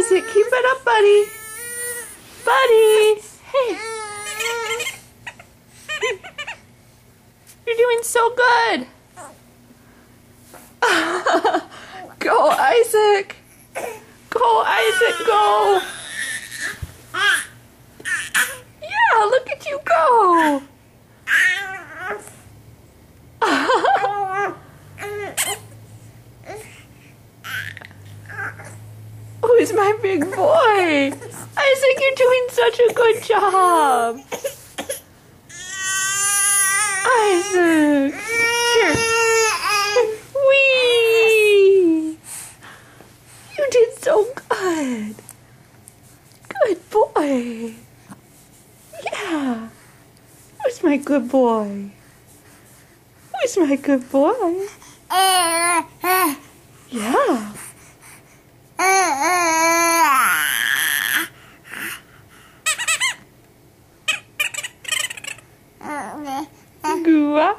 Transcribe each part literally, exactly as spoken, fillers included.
Isaac, keep it up, buddy. Buddy. Hey. You're doing so good. Go, Isaac. Go, Isaac, go. Yeah, look at you go. Who's my big boy? Isaac, you're doing such a good job. Isaac. Here. Whee! You did so good. Good boy. Yeah. Who's my good boy? Who's my good boy? Yeah. Gua.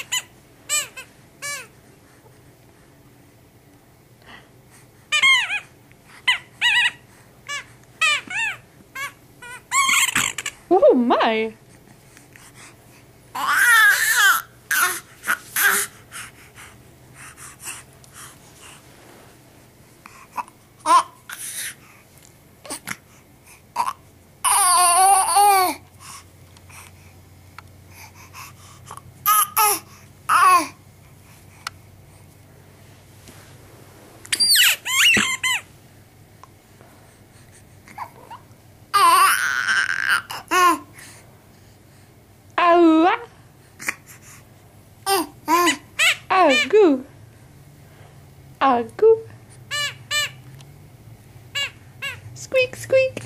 Oh my. Agu. Agu. Squeak, squeak.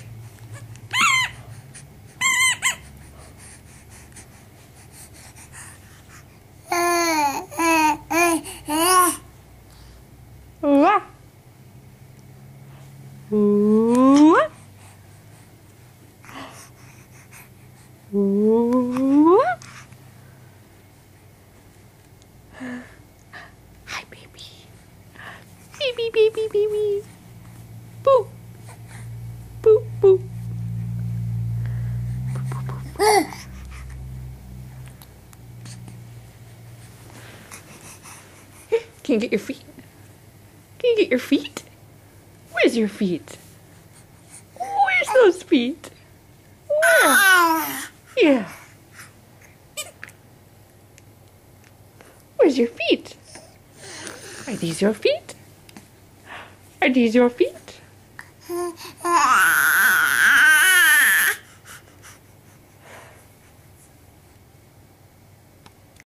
Wah. Wah. Wah. Hi, baby. Baby, baby, baby. Boop. Boop, boop. Boop, boop, boop. Can you get your feet? Can you get your feet? Where's your feet? Where's those feet? Where? Yeah. Where's your feet? Are these your feet? Are these your feet?